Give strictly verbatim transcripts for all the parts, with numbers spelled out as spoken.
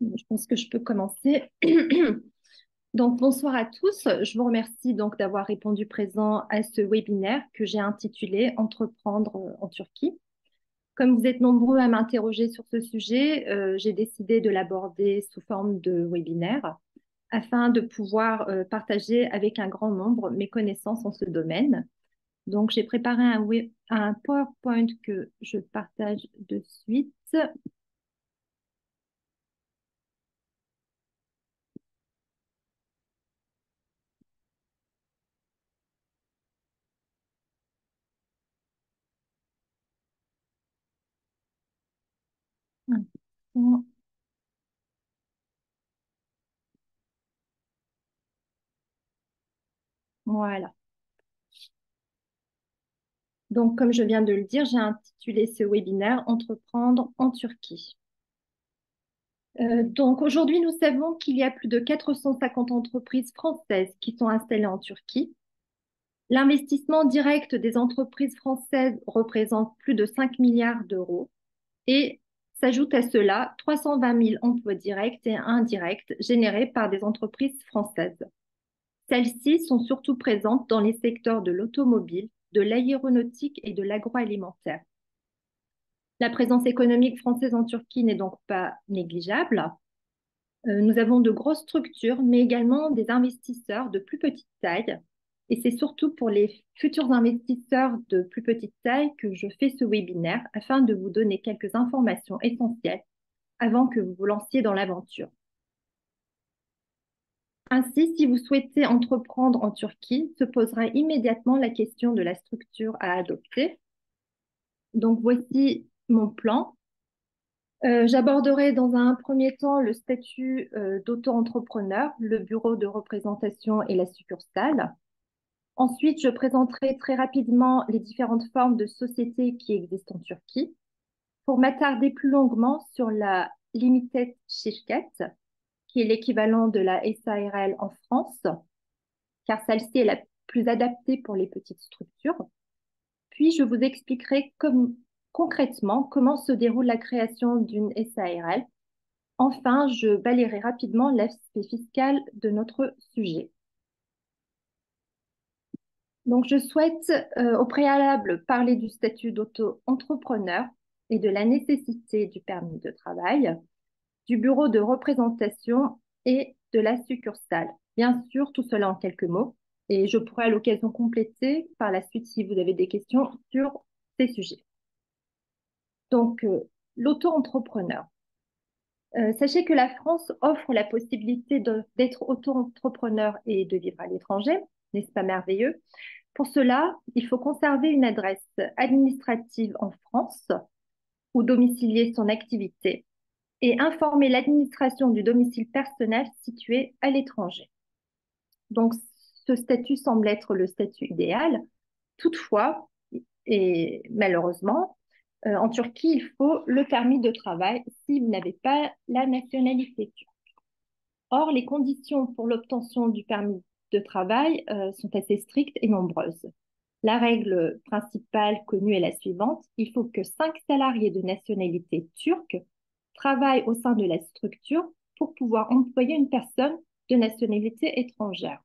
Je pense que je peux commencer. Donc, bonsoir à tous. Je vous remercie donc d'avoir répondu présent à ce webinaire que j'ai intitulé Entreprendre en Turquie. Comme vous êtes nombreux à m'interroger sur ce sujet, euh, j'ai décidé de l'aborder sous forme de webinaire afin de pouvoir euh, partager avec un grand nombre mes connaissances en ce domaine. Donc, j'ai préparé un, we- un PowerPoint que je partage de suite. Voilà. Donc, comme je viens de le dire, j'ai intitulé ce webinaire Entreprendre en Turquie. Euh, donc, aujourd'hui, nous savons qu'il y a plus de quatre cent cinquante entreprises françaises qui sont installées en Turquie. L'investissement direct des entreprises françaises représente plus de cinq milliards d'euros et s'ajoute à cela trois cent vingt mille emplois directs et indirects générés par des entreprises françaises. Celles-ci sont surtout présentes dans les secteurs de l'automobile, de l'aéronautique et de l'agroalimentaire. La présence économique française en Turquie n'est donc pas négligeable. Euh, nous avons de grosses structures, mais également des investisseurs de plus petite taille. Et c'est surtout pour les futurs investisseurs de plus petite taille que je fais ce webinaire afin de vous donner quelques informations essentielles avant que vous vous lanciez dans l'aventure. Ainsi, si vous souhaitez entreprendre en Turquie, se posera immédiatement la question de la structure à adopter. Donc, voici mon plan. Euh, j'aborderai dans un premier temps le statut euh, d'auto-entrepreneur, le bureau de représentation et la succursale. Ensuite, je présenterai très rapidement les différentes formes de sociétés qui existent en Turquie. Pour m'attarder plus longuement sur la Limited Şirket, qui est l'équivalent de la S A R L en France, car celle-ci est la plus adaptée pour les petites structures. Puis, je vous expliquerai comme, concrètement comment se déroule la création d'une S A R L. Enfin, je balayerai rapidement l'aspect fiscal de notre sujet. Donc, je souhaite euh, au préalable parler du statut d'auto-entrepreneur et de la nécessité du permis de travail, du bureau de représentation et de la succursale. Bien sûr, tout cela en quelques mots. Et je pourrai à l'occasion compléter par la suite si vous avez des questions sur ces sujets. Donc, euh, l'auto-entrepreneur. Euh, sachez que la France offre la possibilité d'être auto-entrepreneur et de vivre à l'étranger. N'est-ce pas merveilleux? Pour cela, il faut conserver une adresse administrative en France ou domicilier son activité et informer l'administration du domicile personnel situé à l'étranger. Donc, ce statut semble être le statut idéal. Toutefois, et malheureusement, euh, en Turquie, il faut le permis de travail si vous n'avez pas la nationalité turque. Or, les conditions pour l'obtention du permis de travail euh, sont assez strictes et nombreuses. La règle principale connue est la suivante. Il faut que cinq salariés de nationalité turque travaillent au sein de la structure pour pouvoir employer une personne de nationalité étrangère.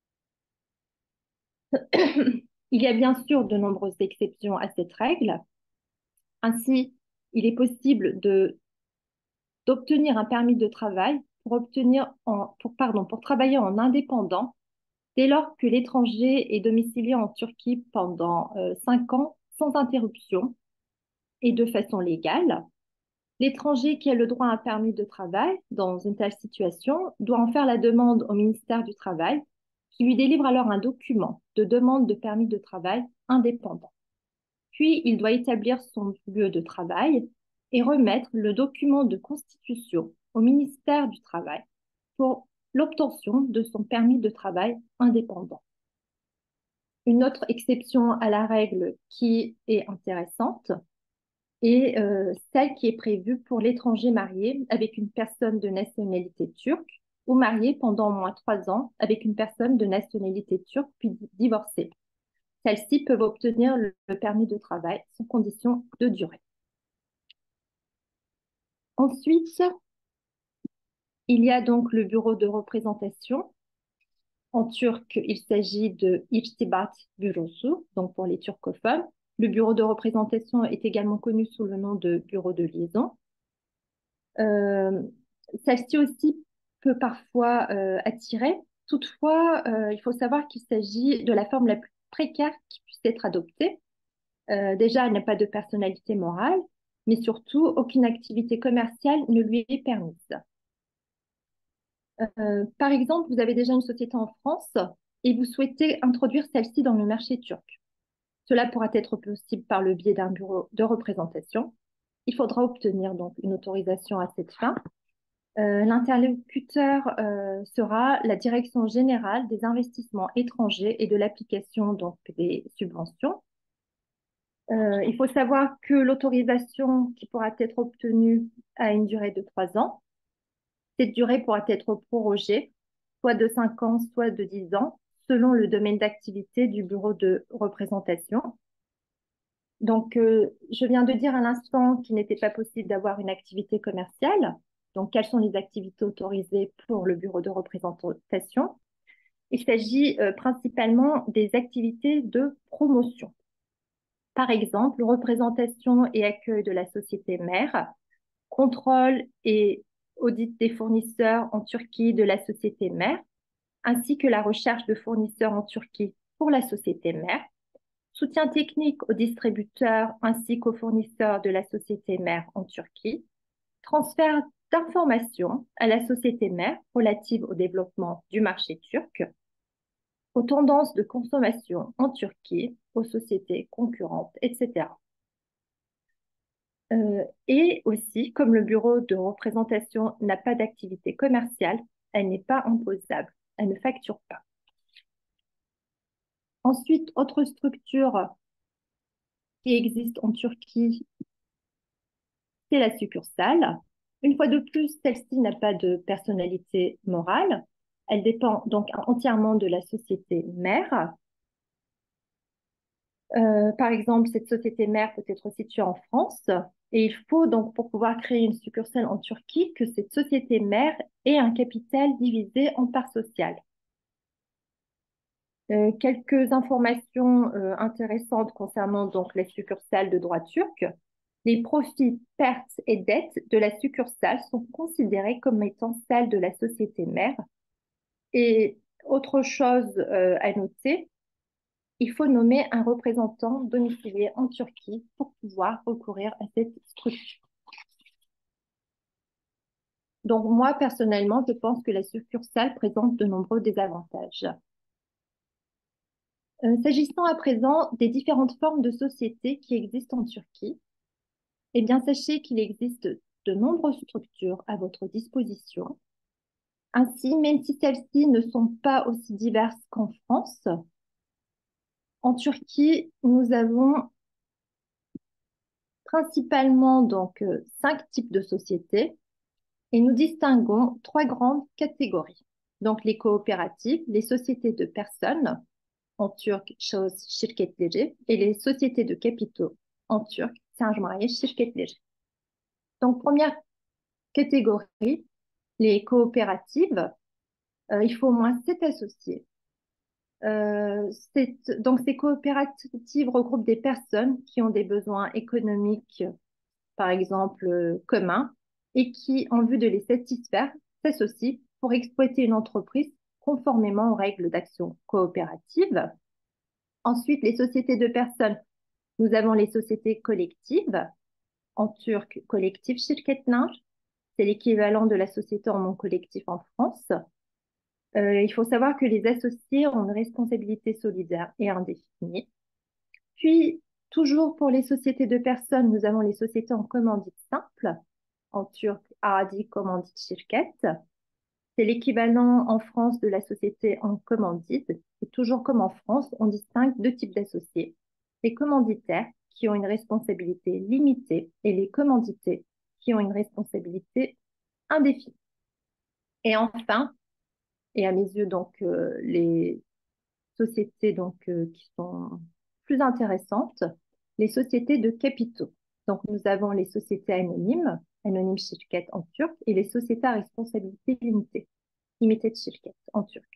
Il y a bien sûr de nombreuses exceptions à cette règle. Ainsi, il est possible de d'obtenir un permis de travail pour obtenir en, pour, pardon, pour travailler en indépendant dès lors que l'étranger est domicilié en Turquie pendant euh, cinq ans sans interruption et de façon légale. L'étranger qui a le droit à un permis de travail dans une telle situation doit en faire la demande au ministère du Travail, qui lui délivre alors un document de demande de permis de travail indépendant. Puis, il doit établir son lieu de travail et remettre le document de constitution au ministère du Travail pour l'obtention de son permis de travail indépendant. Une autre exception à la règle qui est intéressante est euh, celle qui est prévue pour l'étranger marié avec une personne de nationalité turque ou marié pendant au moins trois ans avec une personne de nationalité turque puis divorcée. Celles-ci peuvent obtenir le permis de travail sans condition de durée. Ensuite, Il y a donc le bureau de représentation. En turc, il s'agit de İrtibat Bürosu, donc pour les turcophones. Le bureau de représentation est également connu sous le nom de bureau de liaison. Euh, Celle-ci aussi peut parfois euh, attirer. Toutefois, euh, il faut savoir qu'il s'agit de la forme la plus précaire qui puisse être adoptée. Euh, déjà, elle n'a pas de personnalité morale, mais surtout, aucune activité commerciale ne lui est permise. Euh, par exemple, vous avez déjà une société en France et vous souhaitez introduire celle-ci dans le marché turc. Cela pourra être possible par le biais d'un bureau de représentation. Il faudra obtenir donc une autorisation à cette fin. Euh, l'interlocuteur euh, sera la Direction générale des investissements étrangers et de l'application donc des subventions. Euh, il faut savoir que l'autorisation qui pourra être obtenue a une durée de trois ans. Cette durée pourra être prorogée, soit de cinq ans, soit de dix ans, selon le domaine d'activité du bureau de représentation. Donc, euh, je viens de dire à l'instant qu'il n'était pas possible d'avoir une activité commerciale. Donc, quelles sont les activités autorisées pour le bureau de représentation? Il s'agit euh, principalement des activités de promotion. Par exemple, représentation et accueil de la société mère, contrôle et audit des fournisseurs en Turquie de la société mère, ainsi que la recherche de fournisseurs en Turquie pour la société mère, soutien technique aux distributeurs ainsi qu'aux fournisseurs de la société mère en Turquie, transfert d'informations à la société mère relative au développement du marché turc, aux tendances de consommation en Turquie, aux sociétés concurrentes, et cetera. Euh, et aussi, comme le bureau de représentation n'a pas d'activité commerciale, elle n'est pas imposable, elle ne facture pas. Ensuite, autre structure qui existe en Turquie, c'est la succursale. Une fois de plus, celle-ci n'a pas de personnalité morale. Elle dépend donc entièrement de la société mère. Euh, par exemple, cette société mère peut être située en France et il faut donc, pour pouvoir créer une succursale en Turquie, que cette société mère ait un capital divisé en parts sociales. Euh, quelques informations euh, intéressantes concernant donc la succursale de droit turc. Les profits, pertes et dettes de la succursale sont considérés comme étant celles de la société mère. Et autre chose euh, à noter, il faut nommer un représentant domicilié en Turquie pour pouvoir recourir à cette structure. Donc moi, personnellement, je pense que la succursale présente de nombreux désavantages. Euh, S'agissant à présent des différentes formes de sociétés qui existent en Turquie, eh bien, sachez qu'il existe de nombreuses structures à votre disposition. Ainsi, même si celles-ci ne sont pas aussi diverses qu'en France, en Turquie, nous avons principalement donc euh, cinq types de sociétés et nous distinguons trois grandes catégories. Donc les coopératives, les sociétés de personnes, en turc şahıs şirketleri, et les sociétés de capitaux, en turc sermaye şirketleri. Donc première catégorie, les coopératives, euh, il faut au moins sept associés. Euh, cette- donc ces coopératives regroupent des personnes qui ont des besoins économiques, par exemple, euh, communs, et qui, en vue de les satisfaire, s'associent pour exploiter une entreprise conformément aux règles d'action coopérative. Ensuite, les sociétés de personnes. Nous avons les sociétés collectives, en turc, collectif şirketler. C'est l'équivalent de la société en nom collectif en France. Euh, il faut savoir que les associés ont une responsabilité solidaire et indéfinie. Puis, toujours pour les sociétés de personnes, nous avons les sociétés en commandite simple, en turc, aradi commandite şirket. C'est l'équivalent en France de la société en commandite. Et toujours comme en France, on distingue deux types d'associés. Les commanditaires, qui ont une responsabilité limitée, et les commandités, qui ont une responsabilité indéfinie. Et enfin, et à mes yeux, donc, euh, les sociétés donc, euh, qui sont plus intéressantes, les sociétés de capitaux. Donc, nous avons les sociétés anonymes, anonim şirket en turc, et les sociétés à responsabilité limitée, limited şirket en turc.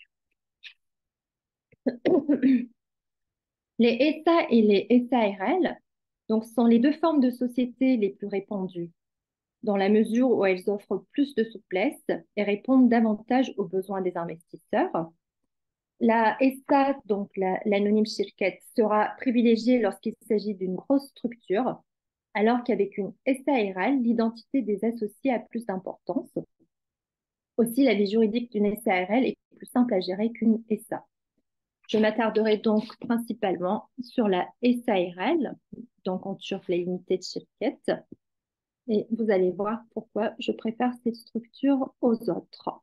Les S A et les S A R L donc, sont les deux formes de sociétés les plus répandues, dans la mesure où elles offrent plus de souplesse et répondent davantage aux besoins des investisseurs. La S A, donc l'anonyme şirket, sera privilégiée lorsqu'il s'agit d'une grosse structure, alors qu'avec une S A R L, l'identité des associés a plus d'importance. Aussi, la vie juridique d'une S A R L est plus simple à gérer qu'une S A. Je m'attarderai donc principalement sur la S A R L, donc en turc la limited şirket, et vous allez voir pourquoi je préfère cette structure aux autres.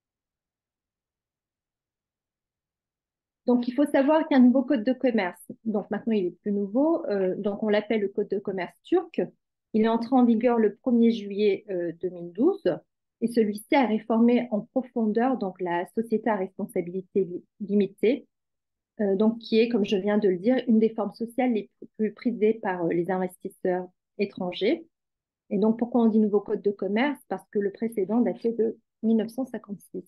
Donc, il faut savoir qu'un nouveau code de commerce, donc maintenant il est plus nouveau, euh, donc on l'appelle le code de commerce turc. Il est entré en vigueur le premier juillet euh, deux mille douze et celui-ci a réformé en profondeur donc la société à responsabilité li limitée, euh, donc qui est, comme je viens de le dire, une des formes sociales les plus prisées par euh, les investisseurs étrangers. Et donc, pourquoi on dit nouveau code de commerce? Parce que le précédent datait de mille neuf cent cinquante-six.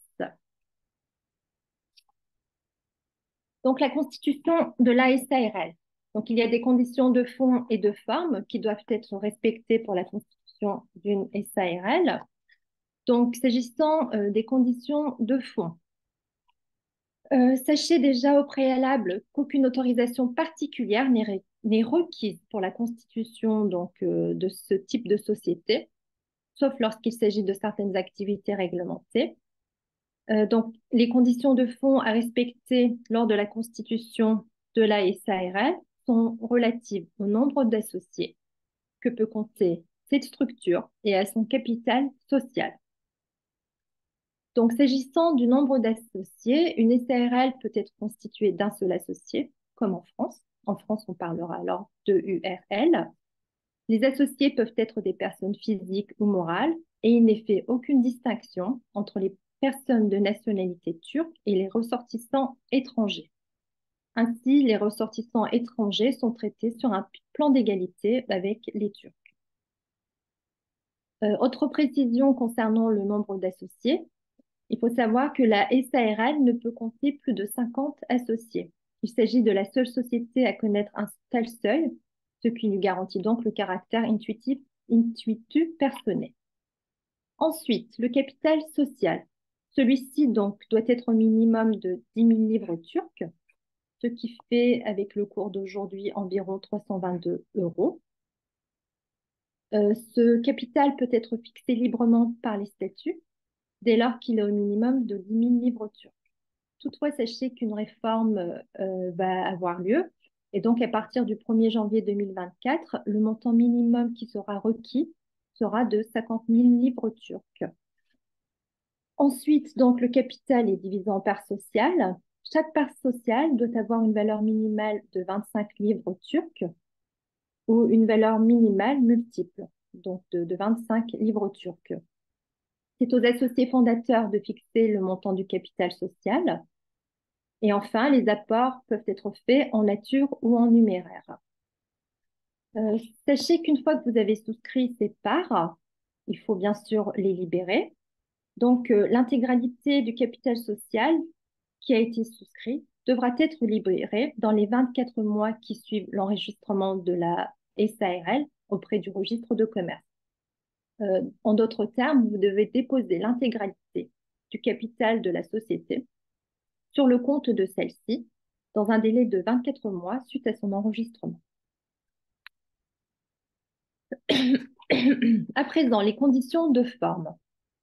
Donc, la constitution de l'A S A R L. Donc, il y a des conditions de fond et de forme qui doivent être respectées pour la constitution d'une S A R L. Donc, s'agissant euh, des conditions de fond, euh, sachez déjà au préalable qu'aucune autorisation particulière n'est requise pour la constitution donc, euh, de ce type de société, sauf lorsqu'il s'agit de certaines activités réglementées. Euh, donc, les conditions de fond à respecter lors de la constitution de la S A R L sont relatives au nombre d'associés que peut compter cette structure et à son capital social. Donc, s'agissant du nombre d'associés, une S A R L peut être constituée d'un seul associé, comme en France. En France, on parlera alors de U R L. Les associés peuvent être des personnes physiques ou morales et il n'est fait aucune distinction entre les personnes de nationalité turque et les ressortissants étrangers. Ainsi, les ressortissants étrangers sont traités sur un plan d'égalité avec les Turcs. Euh, autre précision concernant le nombre d'associés, il faut savoir que la S A R L ne peut compter plus de cinquante associés. Il s'agit de la seule société à connaître un tel seuil, ce qui lui garantit donc le caractère intuitif, intuitu personnel. Ensuite, le capital social. Celui-ci donc doit être au minimum de dix mille livres turcs, ce qui fait avec le cours d'aujourd'hui environ trois cent vingt-deux euros. Euh, ce capital peut être fixé librement par les statuts dès lors qu'il est au minimum de dix mille livres turcs. Toutefois, sachez qu'une réforme euh, va avoir lieu et donc à partir du premier janvier deux mille vingt-quatre, le montant minimum qui sera requis sera de cinquante mille livres turcs. Ensuite, donc, le capital est divisé en parts sociales. Chaque part sociale doit avoir une valeur minimale de vingt-cinq livres turcs ou une valeur minimale multiple, donc de, de vingt-cinq livres turcs. C'est aux associés fondateurs de fixer le montant du capital social. Et enfin, les apports peuvent être faits en nature ou en numéraire. Euh, sachez qu'une fois que vous avez souscrit ces parts, il faut bien sûr les libérer. Donc, euh, l'intégralité du capital social qui a été souscrit devra être libérée dans les vingt-quatre mois qui suivent l'enregistrement de la S A R L auprès du registre de commerce. Euh, en d'autres termes, vous devez déposer l'intégralité du capital de la société sur le compte de celle-ci dans un délai de vingt-quatre mois suite à son enregistrement. À présent, les conditions de forme.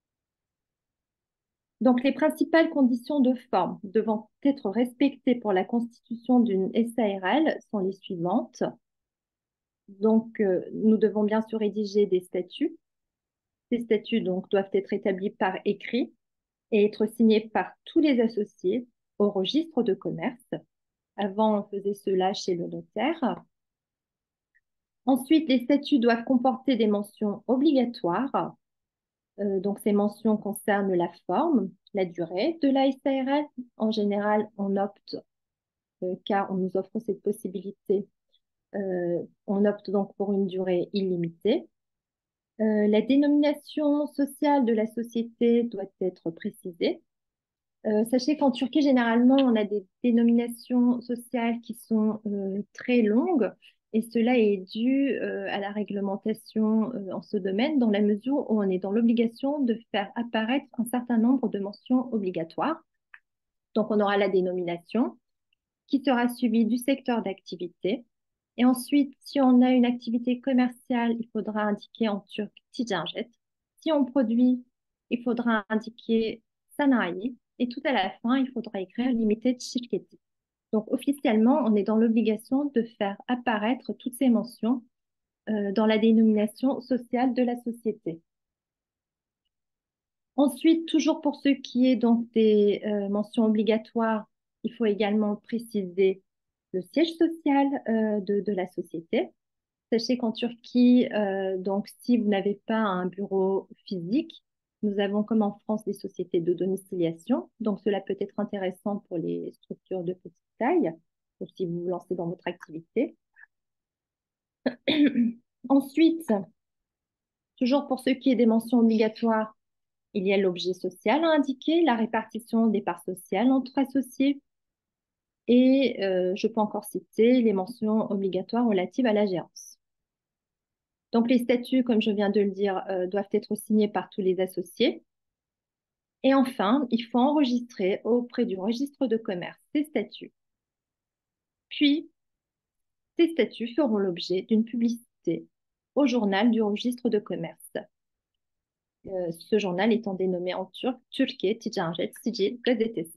Donc, les principales conditions de forme devant être respectées pour la constitution d'une S A R L sont les suivantes. Donc, euh, nous devons bien sûr rédiger des statuts. Ces statuts donc, doivent être établis par écrit et être signés par tous les associés au registre de commerce. Avant, on faisait cela chez le notaire. Ensuite, les statuts doivent comporter des mentions obligatoires. Euh, donc, ces mentions concernent la forme, la durée de la S A R L. En général, on opte, euh, car on nous offre cette possibilité, euh, on opte donc pour une durée illimitée. Euh, la dénomination sociale de la société doit être précisée. Euh, sachez qu'en Turquie, généralement, on a des dénominations sociales qui sont euh, très longues et cela est dû euh, à la réglementation euh, en ce domaine dans la mesure où on est dans l'obligation de faire apparaître un certain nombre de mentions obligatoires. Donc, on aura la dénomination qui sera suivie du secteur d'activité. Et ensuite, si on a une activité commerciale, il faudra indiquer en turc ticaret. Si on produit, il faudra indiquer sanayi. Et tout à la fin, il faudra écrire limited şirketi. Donc, officiellement, on est dans l'obligation de faire apparaître toutes ces mentions euh, dans la dénomination sociale de la société. Ensuite, toujours pour ce qui est donc des euh, mentions obligatoires, il faut également préciser le siège social euh, de, de la société. Sachez qu'en Turquie, euh, donc si vous n'avez pas un bureau physique, nous avons comme en France des sociétés de domiciliation. Donc cela peut être intéressant pour les structures de petite taille, ou si vous vous lancez dans votre activité. Ensuite, toujours pour ce qui est des mentions obligatoires, il y a l'objet social à indiquer, la répartition des parts sociales entre associés et euh, je peux encore citer les mentions obligatoires relatives à la gérance. Donc les statuts, comme je viens de le dire, euh, doivent être signés par tous les associés. Et enfin, il faut enregistrer auprès du registre de commerce ces statuts. Puis, ces statuts feront l'objet d'une publicité au journal du registre de commerce. Euh, ce journal étant dénommé en turc Türkiye Ticaret Sicil Gazetesi.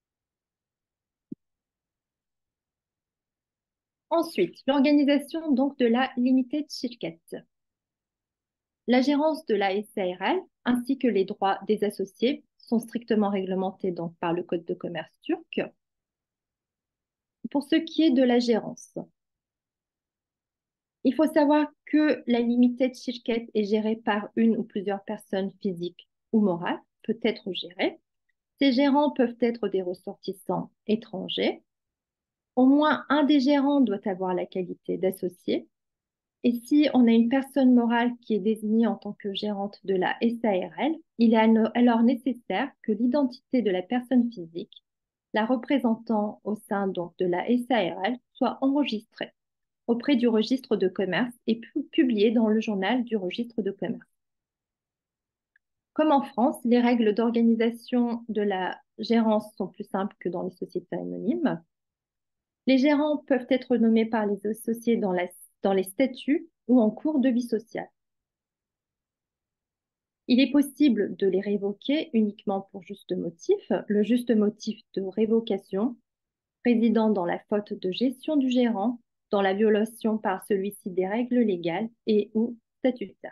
Ensuite, l'organisation donc de la Limited Şirket. La gérance de la S A R L ainsi que les droits des associés sont strictement réglementés donc par le Code de commerce turc. Pour ce qui est de la gérance, il faut savoir que la Limited Şirket est gérée par une ou plusieurs personnes physiques ou morales, peut être gérée. Ces gérants peuvent être des ressortissants étrangers. Au moins un des gérants doit avoir la qualité d'associé. Et si on a une personne morale qui est désignée en tant que gérante de la S A R L, il est alors nécessaire que l'identité de la personne physique, la représentant au sein donc de la S A R L, soit enregistrée auprès du registre de commerce et publiée dans le journal du registre de commerce. Comme en France, les règles d'organisation de la gérance sont plus simples que dans les sociétés anonymes. Les gérants peuvent être nommés par les associés dans, la, dans les statuts ou en cours de vie sociale. Il est possible de les révoquer uniquement pour juste motif. Le juste motif de révocation résidant dans la faute de gestion du gérant, dans la violation par celui-ci des règles légales et ou statutaires.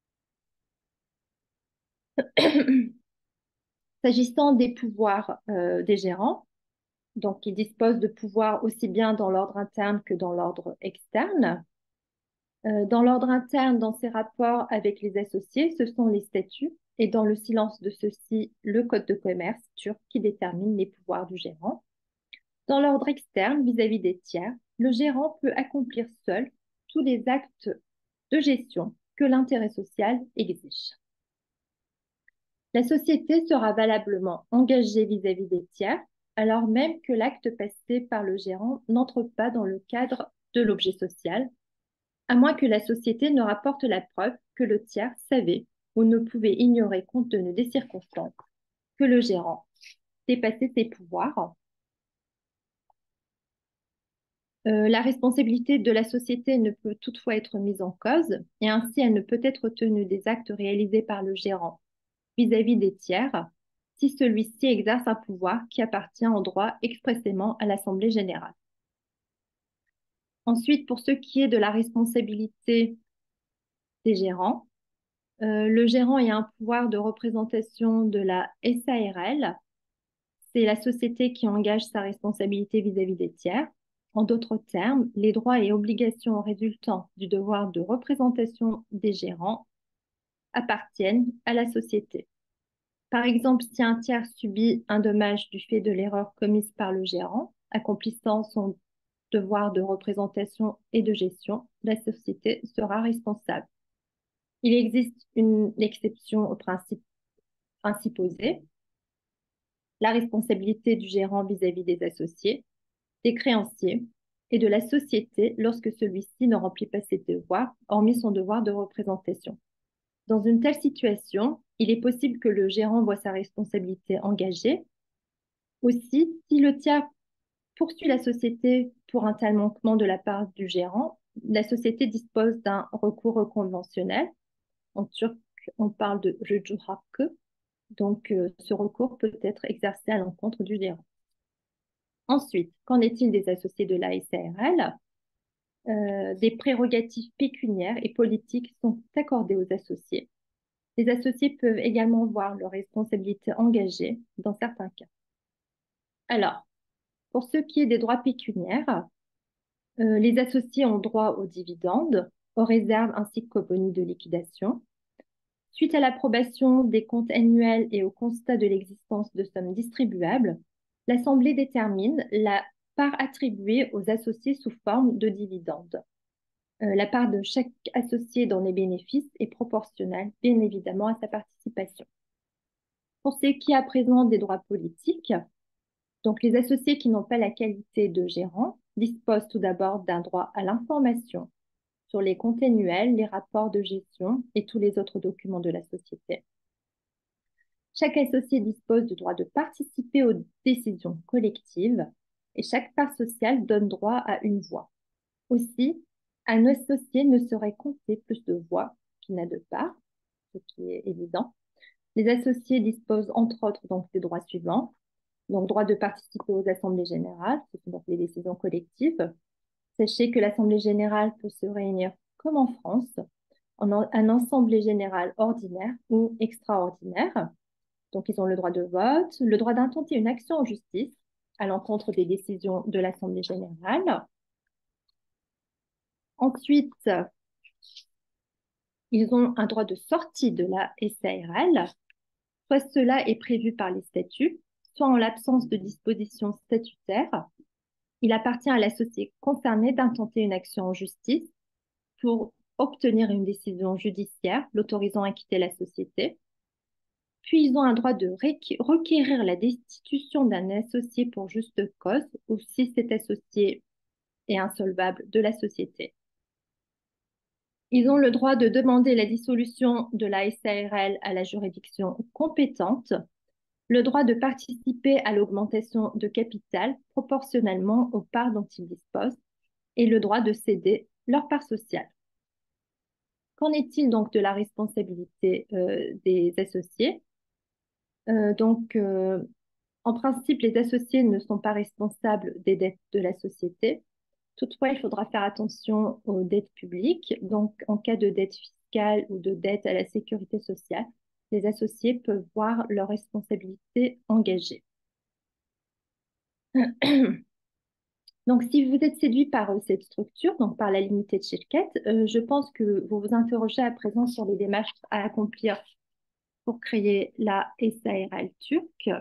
S'agissant des pouvoirs euh, des gérants, donc ils disposent de pouvoirs aussi bien dans l'ordre interne que dans l'ordre externe. Euh, dans l'ordre interne, dans ses rapports avec les associés, ce sont les statuts et dans le silence de ceux-ci, le code de commerce turc qui détermine les pouvoirs du gérant. Dans l'ordre externe, vis-à-vis des tiers, le gérant peut accomplir seul tous les actes de gestion que l'intérêt social exige. La société sera valablement engagée vis-à-vis des tiers, alors même que l'acte passé par le gérant n'entre pas dans le cadre de l'objet social, à moins que la société ne rapporte la preuve que le tiers savait ou ne pouvait ignorer compte tenu des circonstances que le gérant dépassait ses pouvoirs. Euh, la responsabilité de la société ne peut toutefois être mise en cause et ainsi elle ne peut être tenue des actes réalisés par le gérant vis-à-vis des tiers si celui-ci exerce un pouvoir qui appartient en droit expressément à l'Assemblée générale. Ensuite, pour ce qui est de la responsabilité des gérants, euh, le gérant a un pouvoir de représentation de la S A R L. C'est la société qui engage sa responsabilité vis-à-vis des tiers. En d'autres termes, les droits et obligations résultant du devoir de représentation des gérants appartiennent à la société. Par exemple, si un tiers subit un dommage du fait de l'erreur commise par le gérant, accomplissant son devoir de représentation et de gestion, la société sera responsable. Il existe une exception au principe, principe posé, la responsabilité du gérant vis-à-vis des associés, des créanciers et de la société lorsque celui-ci ne remplit pas ses devoirs, hormis son devoir de représentation. Dans une telle situation, il est possible que le gérant voit sa responsabilité engagée. Aussi, si le tiers poursuit la société pour un tel manquement de la part du gérant, la société dispose d'un recours conventionnel. En turc, on parle de rücu hakkı. Donc, euh, ce recours peut être exercé à l'encontre du gérant. Ensuite, qu'en est-il des associés de la S A R L? Euh, des prérogatives pécuniaires et politiques sont accordées aux associés. Les associés peuvent également voir leurs responsabilités engagées dans certains cas. Alors, pour ce qui est des droits pécuniaires, euh, les associés ont droit aux dividendes, aux réserves ainsi qu'aux bonus de liquidation. Suite à l'approbation des comptes annuels et au constat de l'existence de sommes distribuables, l'Assemblée détermine la part attribuée aux associés sous forme de dividendes. Euh, la part de chaque associé dans les bénéfices est proportionnelle, bien évidemment, à sa participation. Pour ce qui est à présent des droits politiques, donc les associés qui n'ont pas la qualité de gérant disposent tout d'abord d'un droit à l'information sur les comptes annuels, les rapports de gestion et tous les autres documents de la société. Chaque associé dispose du droit de participer aux décisions collectives et chaque part sociale donne droit à une voix. Aussi, un associé ne saurait compter plus de voix qu'il n'a de parts, ce qui est évident. Les associés disposent entre autres donc des droits suivants. Donc, droit de participer aux assemblées générales, ce sont donc les décisions collectives. Sachez que l'assemblée générale peut se réunir comme en France, en un assemblée générale ordinaire ou extraordinaire. Donc, ils ont le droit de vote, le droit d'intenter une action en justice à l'encontre des décisions de l'assemblée générale. Ensuite, ils ont un droit de sortie de la S A R L. Soit cela est prévu par les statuts, soit en l'absence de dispositions statutaires, il appartient à l'associé concerné d'intenter une action en justice pour obtenir une décision judiciaire l'autorisant à quitter la société. Puis, ils ont un droit de requérir la destitution d'un associé pour juste cause ou si cet associé est insolvable de la société. Ils ont le droit de demander la dissolution de la S A R L à la juridiction compétente, le droit de participer à l'augmentation de capital proportionnellement aux parts dont ils disposent et le droit de céder leur part sociale. Qu'en est-il donc de la responsabilité euh, des associés? euh, Donc, euh, en principe, les associés ne sont pas responsables des dettes de la société. Toutefois, il faudra faire attention aux dettes publiques. Donc, en cas de dette fiscale ou de dette à la sécurité sociale, les associés peuvent voir leur responsabilité engagée. Donc, si vous êtes séduit par euh, cette structure, donc par la limitée de Shirket, euh, je pense que vous vous interrogez à présent sur les démarches à accomplir pour créer la S A R L turque.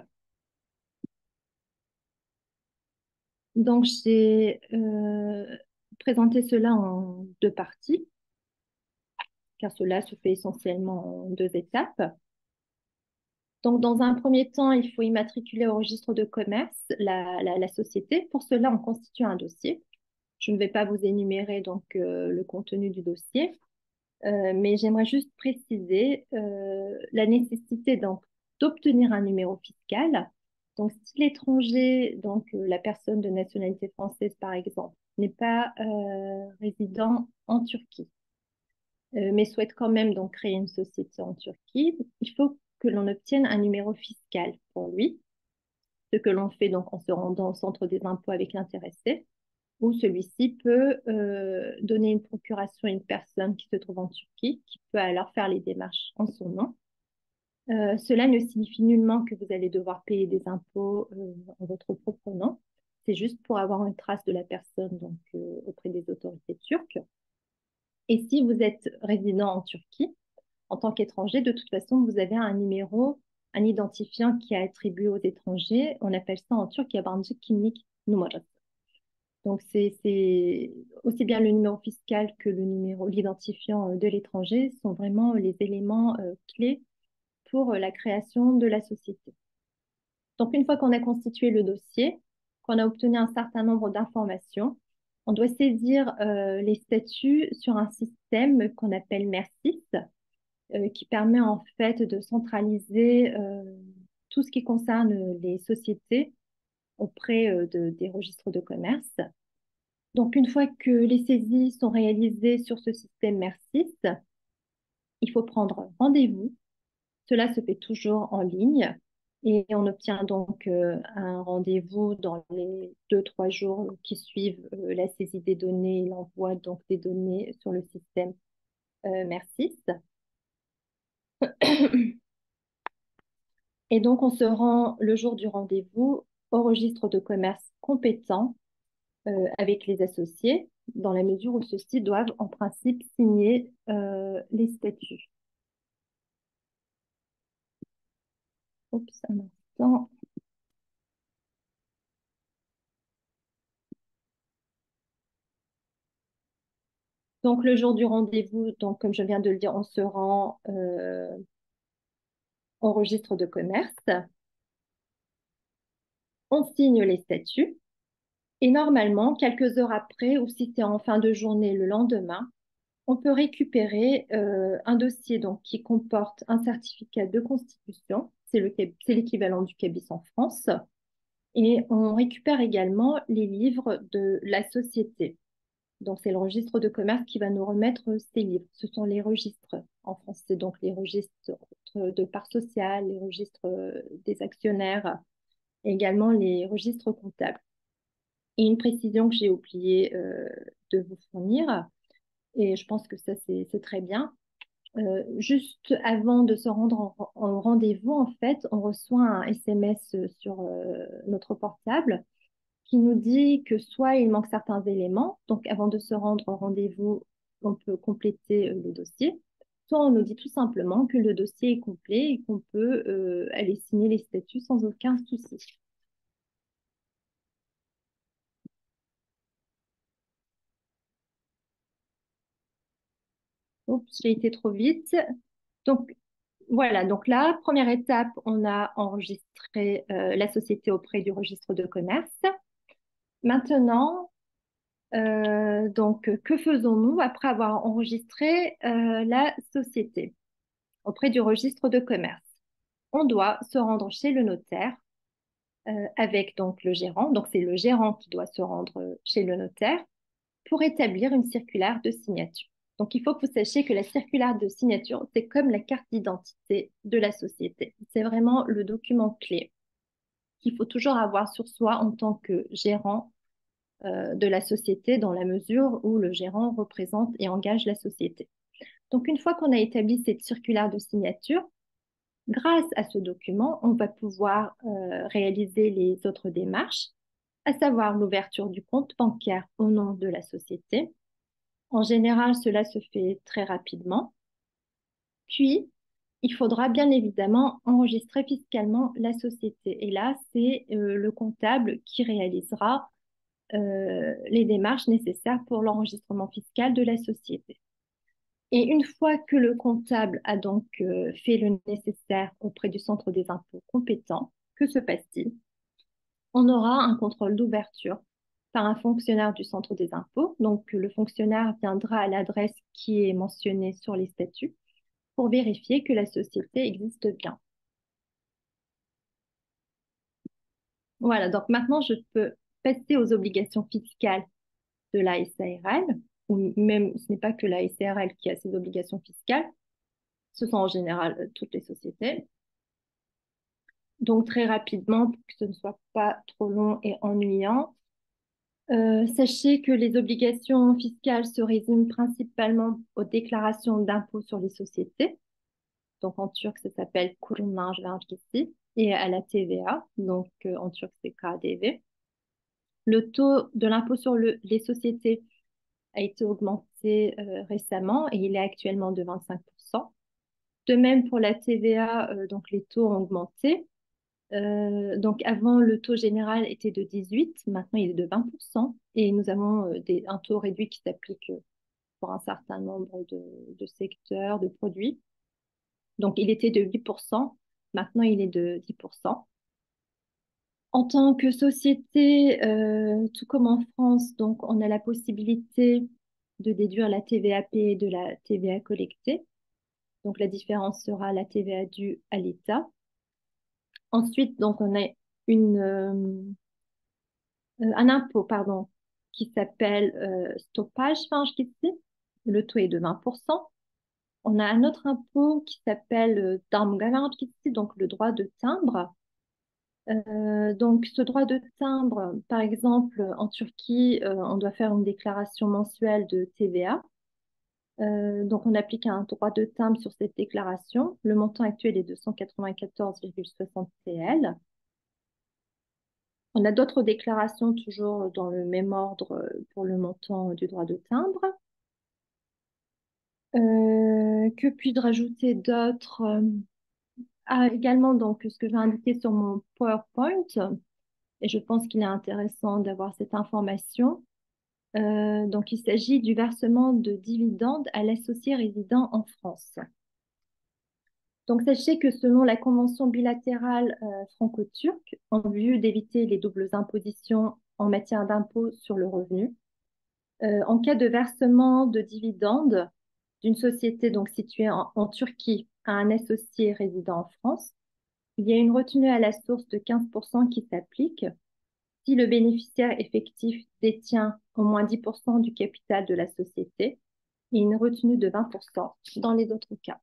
Donc, j'ai euh, présenté cela en deux parties, car cela se fait essentiellement en deux étapes. Donc, dans un premier temps, il faut immatriculer au registre de commerce la, la, la société. Pour cela, on constitue un dossier. Je ne vais pas vous énumérer donc euh, le contenu du dossier, euh, mais j'aimerais juste préciser euh, la nécessité donc d'obtenir un numéro fiscal. Donc, si l'étranger, donc euh, la personne de nationalité française par exemple, n'est pas euh, résident en Turquie, euh, mais souhaite quand même donc créer une société en Turquie, il faut que l'on obtienne un numéro fiscal pour lui, ce que l'on fait donc en se rendant au centre des impôts avec l'intéressé, où celui-ci peut euh, donner une procuration à une personne qui se trouve en Turquie, qui peut alors faire les démarches en son nom. Euh, cela ne signifie nullement que vous allez devoir payer des impôts euh, en votre propre nom. C'est juste pour avoir une trace de la personne donc, euh, auprès des autorités turques. Et si vous êtes résident en Turquie, en tant qu'étranger, de toute façon, vous avez un numéro, un identifiant qui est attribué aux étrangers. On appelle ça en turc yabancı kimlik numarası. Donc, c'est, c'est aussi bien le numéro fiscal que le numéro, l'identifiant euh, de l'étranger sont vraiment les éléments euh, clés pour euh, la création de la société. Donc, une fois qu'on a constitué le dossier, qu'on a obtenu un certain nombre d'informations, on doit saisir euh, les statuts sur un système qu'on appelle MERSIS, euh, qui permet en fait de centraliser euh, tout ce qui concerne les sociétés auprès euh, de- des registres de commerce. Donc, une fois que les saisies sont réalisées sur ce système MERSIS, il faut prendre rendez-vous. Cela se fait toujours en ligne et on obtient donc euh, un rendez-vous dans les deux, trois jours qui suivent euh, la saisie des données et l'envoi donc des données sur le système euh, MERSIS. Et donc, on se rend le jour du rendez-vous au registre de commerce compétent euh, avec les associés, dans la mesure où ceux-ci doivent en principe signer euh, les statuts. Oups, un instant. Donc, le jour du rendez-vous, donc, comme je viens de le dire, on se rend euh, au registre de commerce, on signe les statuts et normalement, quelques heures après, ou si c'est en fin de journée le lendemain, on peut récupérer euh, un dossier donc, qui comporte un certificat de constitution, c'est le, c'est l'équivalent du CABIS en France, et on récupère également les livres de la société. Donc, c'est le registre de commerce qui va nous remettre ces livres. Ce sont les registres en France, c'est donc les registres de parts sociales, les registres euh, des actionnaires, et également les registres comptables. Et une précision que j'ai oublié euh, de vous fournir, et je pense que ça c'est très bien. Euh, juste avant de se rendre en, en rendez-vous, en fait, on reçoit un S M S sur euh, notre portable qui nous dit que soit il manque certains éléments, donc avant de se rendre au rendez-vous, on peut compléter euh, le dossier, soit on nous dit tout simplement que le dossier est complet et qu'on peut euh, aller signer les statuts sans aucun souci. Oups, j'ai été trop vite. Donc, voilà, donc là, première étape, on a enregistré euh, la société auprès du registre de commerce. Maintenant, euh, donc, que faisons-nous après avoir enregistré euh, la société auprès du registre de commerce? On doit se rendre chez le notaire euh, avec donc le gérant. Donc, c'est le gérant qui doit se rendre chez le notaire pour établir une circulaire de signature. Donc, il faut que vous sachiez que la circulaire de signature, c'est comme la carte d'identité de la société. C'est vraiment le document clé qu'il faut toujours avoir sur soi en tant que gérant euh, de la société, dans la mesure où le gérant représente et engage la société. Donc, une fois qu'on a établi cette circulaire de signature, grâce à ce document, on va pouvoir euh, réaliser les autres démarches, à savoir l'ouverture du compte bancaire au nom de la société. En général, cela se fait très rapidement. Puis, il faudra bien évidemment enregistrer fiscalement la société. Et là, c'est euh, le comptable qui réalisera euh, les démarches nécessaires pour l'enregistrement fiscal de la société. Et une fois que le comptable a donc euh, fait le nécessaire auprès du centre des impôts compétent, que se passe-t-il? On aura un contrôle d'ouverture par un fonctionnaire du centre des impôts. Donc, le fonctionnaire viendra à l'adresse qui est mentionnée sur les statuts pour vérifier que la société existe bien. Voilà, donc maintenant, je peux passer aux obligations fiscales de la S A R L, ou même ce n'est pas que la S A R L qui a ses obligations fiscales, ce sont en général euh, toutes les sociétés. Donc, très rapidement, pour que ce ne soit pas trop long et ennuyant, euh, sachez que les obligations fiscales se résument principalement aux déclarations d'impôts sur les sociétés. Donc, en turc, ça s'appelle kurumlar vergisi, et à la T V A. Donc, euh, en turc, c'est K D V. Le taux de l'impôt sur le- les sociétés a été augmenté euh, récemment et il est actuellement de vingt-cinq pour cent. De même pour la T V A, euh, donc les taux ont augmenté. Euh, donc avant, le taux général était de dix-huit, maintenant il est de vingt pour cent et nous avons euh, des- un taux réduit qui s'applique euh, pour un certain nombre de, de secteurs, de produits. Donc il était de huit pour cent, maintenant il est de dix pour cent. En tant que société, euh, tout comme en France, donc on a la possibilité de déduire la T V A payée de la T V A collectée. Donc la différence sera la T V A due à l'État. Ensuite, donc on a une, euh, euh, un impôt, pardon, qui s'appelle euh, stoppage ici. Le taux est de vingt pour cent. On a un autre impôt qui s'appelle euh, damgavergisti, donc le droit de timbre. Euh, donc, ce droit de timbre, par exemple, en Turquie, euh, on doit faire une déclaration mensuelle de T V A. Euh, donc, on applique un droit de timbre sur cette déclaration. Le montant actuel est de cent quatre-vingt-quatorze virgule soixante T L. On a d'autres déclarations toujours dans le même ordre euh, pour le montant du droit de timbre. Euh, que puis-je rajouter d'autre? Euh, ah, également, donc, ce que j'ai indiqué sur mon PowerPoint, et je pense qu'il est intéressant d'avoir cette information. Euh, donc, il s'agit du versement de dividendes à l'associé résident en France. Donc, sachez que selon la convention bilatérale euh, franco-turque, en vue d'éviter les doubles impositions en matière d'impôt sur le revenu, euh, en cas de versement de dividendes d'une société donc située en, en Turquie à un associé résident en France, il y a une retenue à la source de quinze pour cent qui s'applique si le bénéficiaire effectif détient au moins dix pour cent du capital de la société et une retenue de vingt pour cent dans les autres cas.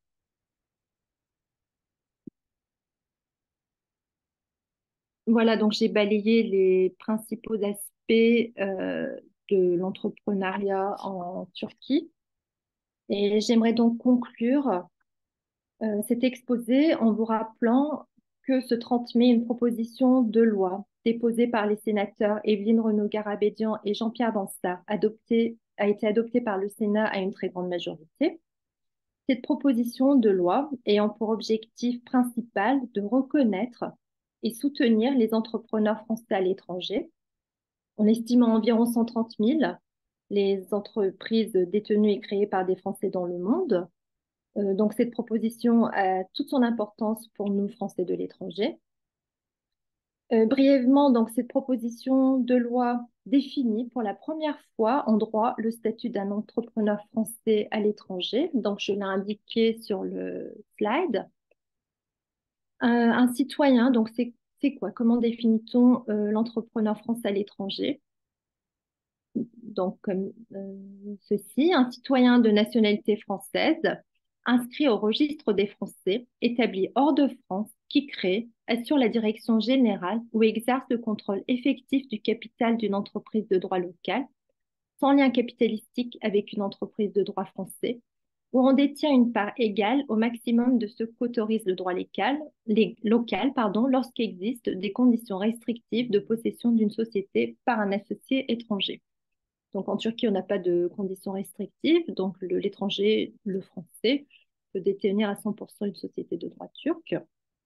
Voilà, donc j'ai balayé les principaux aspects euh, de l'entrepreneuriat en Turquie et j'aimerais donc conclure euh, cet exposé en vous rappelant que ce trente mai, une proposition de loi déposée par les sénateurs Évelyne Renaud-Garabédian et Jean-Pierre Bansard adoptée, a été adoptée par le Sénat à une très grande majorité. Cette proposition de loi ayant pour objectif principal de reconnaître et soutenir les entrepreneurs français à l'étranger. On estime à environ cent trente mille les entreprises détenues et créées par des Français dans le monde. Euh, donc, cette proposition a toute son importance pour nous, Français de l'étranger. Euh, brièvement, donc, cette proposition de loi définit pour la première fois en droit le statut d'un entrepreneur français à l'étranger. Donc, je l'ai indiqué sur le slide. Euh, un citoyen, donc, c'est c'est quoi? Comment définit-on euh, l'entrepreneur français à l'étranger? Donc, comme euh, ceci, un citoyen de nationalité française inscrit au registre des Français, établi hors de France, qui crée, assure la direction générale ou exerce le contrôle effectif du capital d'une entreprise de droit local, sans lien capitalistique avec une entreprise de droit français, où on détient une part égale au maximum de ce qu'autorise le droit local, les, local pardon, lorsqu'existent des conditions restrictives de possession d'une société par un associé étranger. Donc en Turquie, on n'a pas de conditions restrictives. Donc le- l'étranger, le français, peut détenir à cent pour cent une société de droit turc.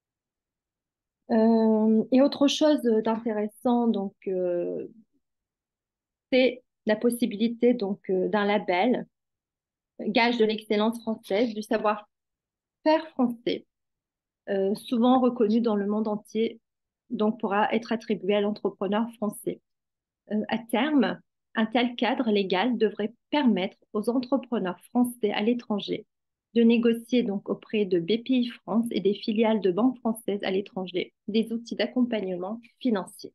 Euh, et autre chose d'intéressant, donc, euh, c'est la possibilité donc euh, d'un label, gage de l'excellence française, du savoir-faire français, euh, souvent reconnu dans le monde entier, donc pourra être attribué à l'entrepreneur français. Euh, à terme, un tel cadre légal devrait permettre aux entrepreneurs français à l'étranger de négocier donc auprès de B P I France et des filiales de banques françaises à l'étranger des outils d'accompagnement financier.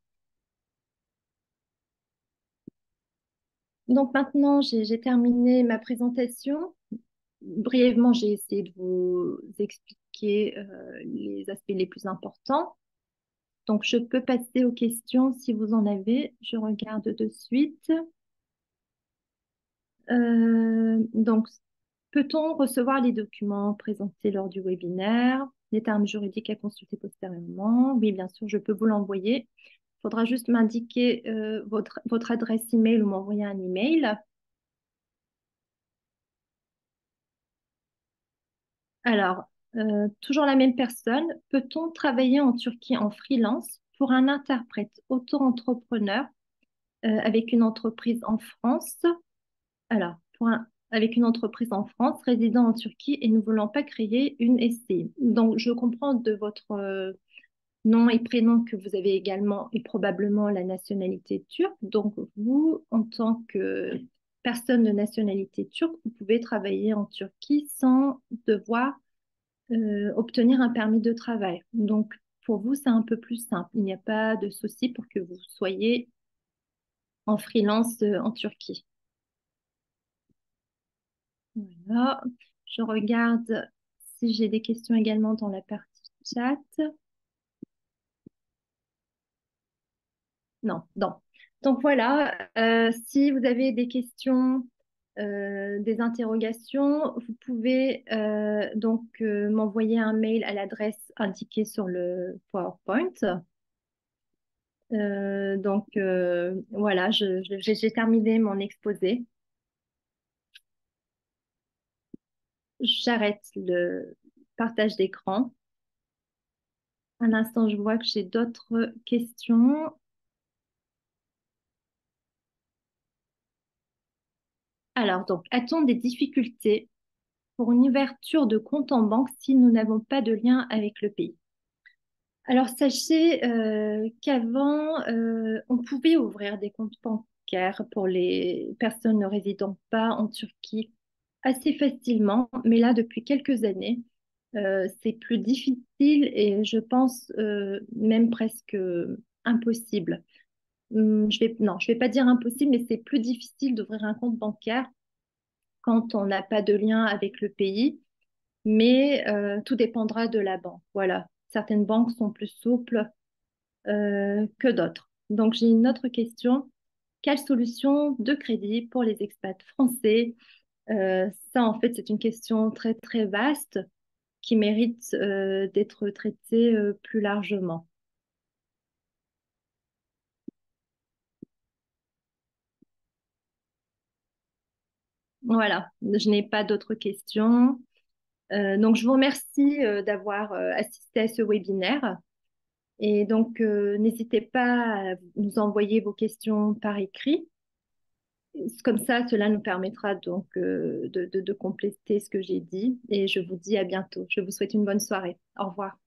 Donc maintenant, j'ai j'ai terminé ma présentation. Brièvement, j'ai essayé de vous expliquer euh, les aspects les plus importants. Donc, je peux passer aux questions si vous en avez. Je regarde de suite. Euh, donc, peut-on recevoir les documents présentés lors du webinaire, les termes juridiques à consulter postérieurement? Oui, bien sûr, je peux vous l'envoyer. Il faudra juste m'indiquer euh, votre, votre adresse email ou m'envoyer un email. Alors, Euh, toujours la même personne. Peut-on travailler en Turquie en freelance pour un interprète auto-entrepreneur euh, avec une entreprise en France? Alors, pour un- avec une entreprise en France, résidant en Turquie et ne voulant pas créer une S C I. Donc, je comprends de votre euh, nom et prénom que vous avez également et probablement la nationalité turque. Donc, vous, en tant que personne de nationalité turque, vous pouvez travailler en Turquie sans devoir euh, obtenir un permis de travail. Donc, pour vous, c'est un peu plus simple. Il n'y a pas de souci pour que vous soyez en freelance euh, en Turquie. Voilà. Je regarde si j'ai des questions également dans la partie chat. Non, non. Donc voilà, euh, si vous avez des questions, euh, des interrogations, vous pouvez euh, donc euh, m'envoyer un mail à l'adresse indiquée sur le PowerPoint. Euh, donc euh, voilà, je- je- j'ai j'ai terminé mon exposé. J'arrête le partage d'écran. Un instant, je vois que j'ai d'autres questions. Alors, donc, a-t-on des difficultés pour une ouverture de compte en banque si nous n'avons pas de lien avec le pays? Alors, sachez euh, qu'avant, euh, on pouvait ouvrir des comptes bancaires pour les personnes ne résidant pas en Turquie assez facilement, mais là, depuis quelques années, euh, c'est plus difficile et je pense euh, même presque impossible. Hum, je vais, non, je vais pas dire impossible, mais c'est plus difficile d'ouvrir un compte bancaire quand on n'a pas de lien avec le pays, mais euh, tout dépendra de la banque. Voilà, certaines banques sont plus souples euh, que d'autres. Donc, j'ai une autre question. Quelle solution de crédit pour les expats français? Euh, ça, en fait, c'est une question très, très vaste qui mérite euh, d'être traitée euh, plus largement. Voilà, je n'ai pas d'autres questions. Euh, donc, je vous remercie euh, d'avoir euh, assisté à ce webinaire. Et donc, euh, n'hésitez pas à nous envoyer vos questions par écrit. Comme ça, cela nous permettra donc euh, de, de de compléter ce que j'ai dit. Et je vous dis à bientôt. Je vous souhaite une bonne soirée. Au revoir.